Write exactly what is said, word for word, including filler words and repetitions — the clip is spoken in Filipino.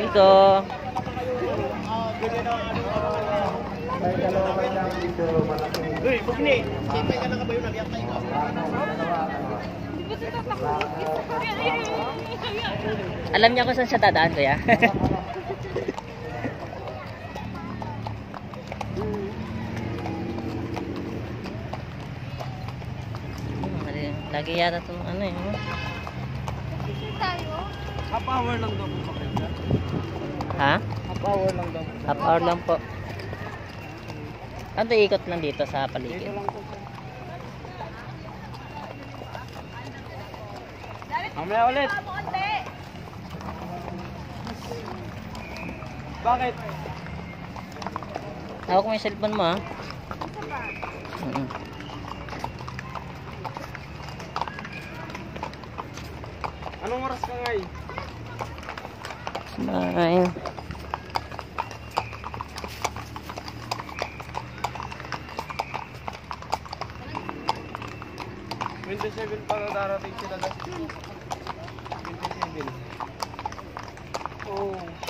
Dito. Uy, bukni. Siyempre ka na ka ba yun? Naliyat tayo. Alam niya kung saan siya dadaan, kuya. Lagi yata itong ano eh. Half hour lang daw po. Ha? Half hour lang daw. Half hour lang po. Ano ikot lang dito sa paligid? Dito lang po. Mamaya ulit. Bakit? Hawak mo yung cellphone mo, ha? Mm-mm. Anong oras ka ngayon? Smile. twenty-seven para darating sila. twenty-seven. Oh.